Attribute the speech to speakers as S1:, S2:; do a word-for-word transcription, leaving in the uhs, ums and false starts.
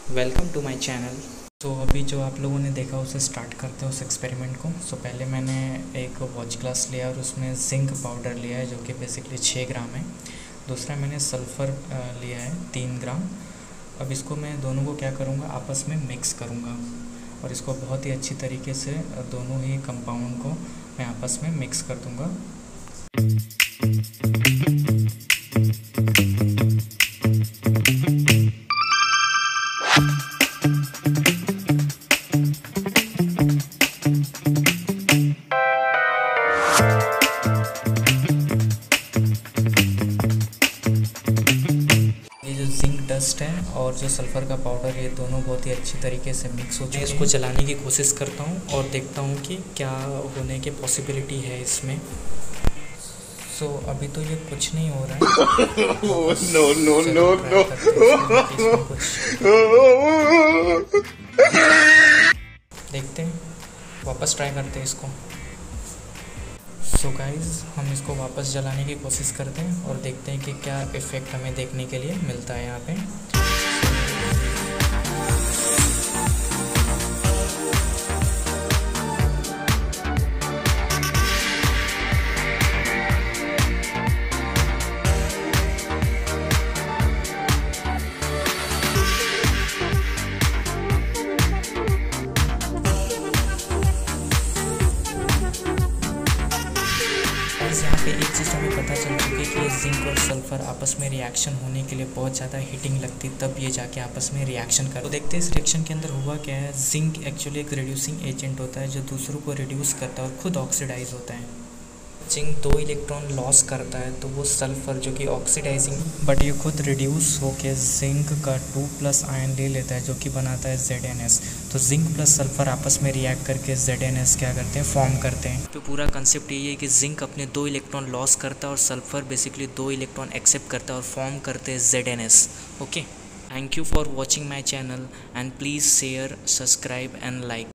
S1: Welcome to my channel. तो अभी जो आप लोगों ने देखा उसे स्टार्ट करते हैं उस एक्सपेरिमेंट को। सो so, पहले मैंने एक वॉच ग्लास लिया और उसमें जिंक पाउडर लिया है जो कि बेसिकली छः ग्राम है। दूसरा मैंने सल्फ़र लिया है तीन ग्राम। अब इसको मैं दोनों को क्या करूँगा, आपस में मिक्स करूँगा और इसको बहुत ही अच्छी तरीके से दोनों ही कंपाउंड को मैं आपस में मिक्स कर दूँगा। ये जो जिंक डस्ट है और जो सल्फ़र का पाउडर, ये दोनों बहुत ही अच्छी तरीके से मिक्स हो चुके हैं। इसको जलाने की कोशिश करता हूँ और देखता हूँ कि क्या होने की पॉसिबिलिटी है इसमें। सो so, अभी तो ये कुछ नहीं हो रहा है।
S2: नो नो नो नो
S1: देखते हैं, वापस ट्राई करते हैं इसको। सो गाइस, हम इसको वापस जलाने की कोशिश करते हैं और देखते हैं कि क्या इफ़ेक्ट हमें देखने के लिए मिलता है यहाँ पे। यहाँ पे एक चीज़ हमें पता चल चुकी है कि ये जिंक और सल्फ़र आपस में रिएक्शन होने के लिए बहुत ज़्यादा हीटिंग लगती, तब ये जाके आपस में रिएक्शन कर। तो देखते हैं इस रिएक्शन के अंदर हुआ क्या है। जिंक एक्चुअली एक रिड्यूसिंग एजेंट होता है जो दूसरों को रिड्यूस करता है और खुद ऑक्सीडाइज होता है। जिंक दो इलेक्ट्रॉन लॉस करता है तो वो सल्फ़र जो कि ऑक्सीडाइजिंग, बट ये खुद रिड्यूस होकर जिंक का टू प्लस आयन ले लेता है जो कि बनाता है जेड एन एस। तो जिंक प्लस सल्फ़र आपस में रिएक्ट करके जेड एन एस क्या करते हैं, फॉर्म करते हैं। तो पूरा कंसेप्ट यही है कि जिंक अपने दो इलेक्ट्रॉन लॉस करता है और सल्फ़र बेसिकली दो इलेक्ट्रॉन एक्सेप्ट करता है और फॉर्म करते हैं Z N S. Okay, thank you for watching my channel and please share, subscribe and like.